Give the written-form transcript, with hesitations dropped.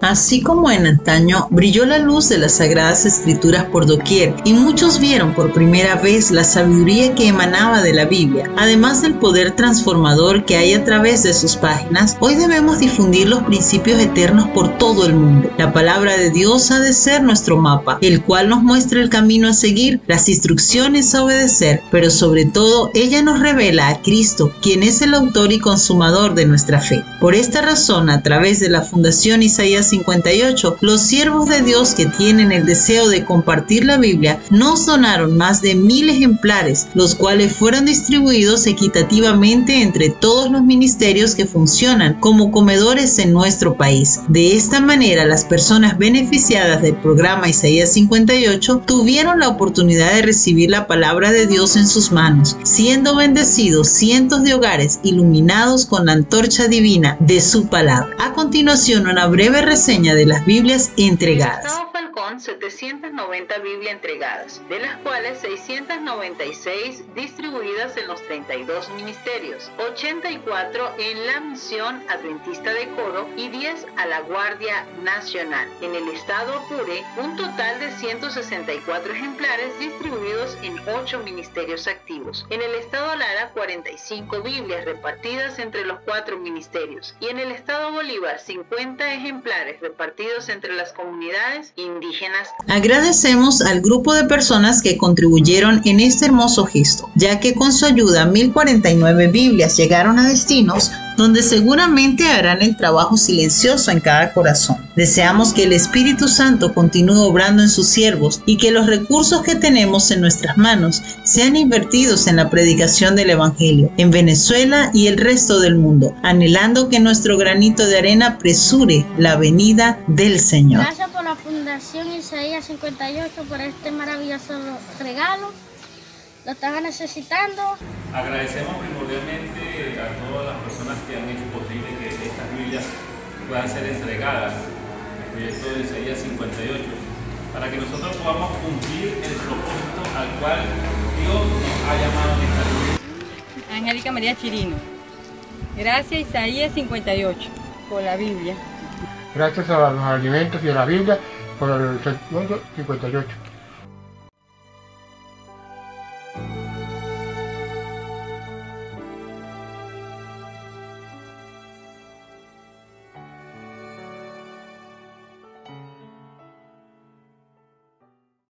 Así como en antaño, brilló la luz de las Sagradas Escrituras por doquier y muchos vieron por primera vez la sabiduría que emanaba de la Biblia. Además del poder transformador que hay a través de sus páginas, hoy debemos difundir los principios eternos por todo el mundo. La palabra de Dios ha de ser nuestro mapa, el cual nos muestra el camino a seguir, las instrucciones a obedecer, pero sobre todo ella nos revela a Cristo, quien es el autor y consumador de nuestra fe. Por esta razón, a través de la Fundación Isaías 58, los siervos de Dios que tienen el deseo de compartir la Biblia nos donaron más de 1000 ejemplares, los cuales fueron distribuidos equitativamente entre todos los ministerios que funcionan como comedores en nuestro país. De esta manera, las personas beneficiadas del programa Isaías 58 tuvieron la oportunidad de recibir la palabra de Dios en sus manos, siendo bendecidos cientos de hogares iluminados con la antorcha divina de su palabra. A continuación, una breve reseña de las Biblias entregadas. 790 Biblias entregadas, de las cuales 696 distribuidas en los 32 ministerios, 84 en la Misión Adventista de Coro y 10 a la Guardia Nacional. En el estado Apure, un total de 164 ejemplares distribuidos en 8 ministerios activos. En el estado Lara, 45 Biblias repartidas entre los 4 ministerios. Y en el estado Bolívar, 50 ejemplares repartidos entre las comunidades indígenas. Agradecemos al grupo de personas que contribuyeron en este hermoso gesto, ya que con su ayuda 1049 Biblias llegaron a destinos donde seguramente harán el trabajo silencioso en cada corazón. Deseamos que el Espíritu Santo continúe obrando en sus siervos y que los recursos que tenemos en nuestras manos sean invertidos en la predicación del Evangelio en Venezuela y el resto del mundo, anhelando que nuestro granito de arena apresure la venida del Señor. Gracias por la Fundación Isaías 58 por este maravilloso regalo. Lo estaba necesitando. Agradecemos primordialmente a todas las personas que han hecho posible que estas Biblias puedan ser entregadas al proyecto de Isaías 58 para que nosotros podamos cumplir el propósito al cual Dios nos ha llamado en esta vida. Angélica María Chirino. Gracias Isaías 58 por la Biblia. Gracias a los alimentos y a la Biblia por el 58.